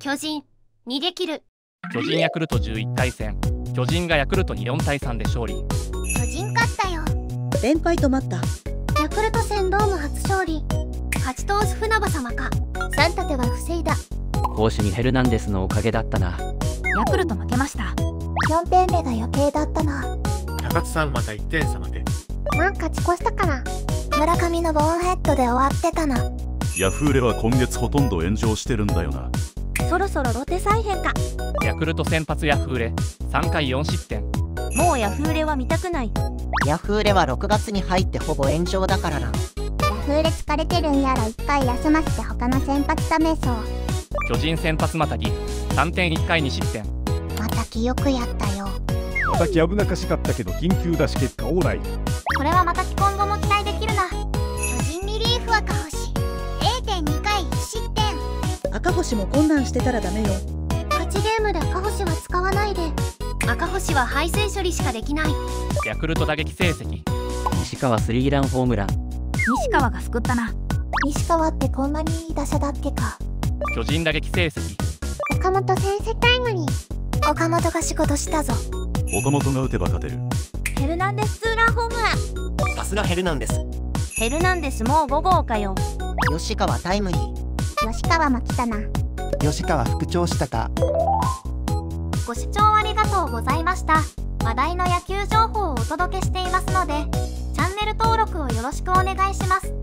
巨人、逃げ切る。 巨人ヤクルト11回戦、巨人がヤクルトに4対3で勝利。 巨人勝ったよ。 連敗止まった。 ヤクルト戦ドーム初勝利。勝ち投手船場様か。3立ては防いだ。 攻守にヘルナンデスのおかげだったな。 ヤクルト負けました。 4点目が余計だったな。 高津さんまた1点差まで。 勝ち越したから。村上のボーンヘッドで終わってたな。 ヤフーレは今月ほとんど炎上してるんだよな。 そろそろロテ再編か。 ヤクルト先発ヤフーレ3回4失点。 もうヤフーレは見たくない。 ヤフーレは6月に入ってほぼ炎上だからな。 ヤフーレ疲れてるんやろ。1回休ませて他の先発試そう。 巨人先発またぎ3点1回2失点。 またきよくやったよ。 またき危なかしかったけど緊急出し結果オーライ。 これはまたき今後も期待できるな。巨人リリーフ赤星 0.2 回1失点。 赤星も困難してたらダメよ。 勝ちゲームで赤星は使わないで。赤星は排水処理しかできない。 ヤクルト打撃成績西川スリーランホームラン。 西川が救ったな。 西川ってこんなにいい打者だっけか。 巨人打撃成績岡本先生タイムリー。岡本が仕事したぞ。 岡本が打てば勝てる。 ヘルナンデスツーランホームラン。 さすがヘルナンデス。 ヘルナンデスもう5号かよ。 吉川タイムリー。 吉川も来たな。 吉川復調したか。 ご視聴ありがとうございました。話題の野球情報をお届けしていますので、チャンネル登録をよろしくお願いします。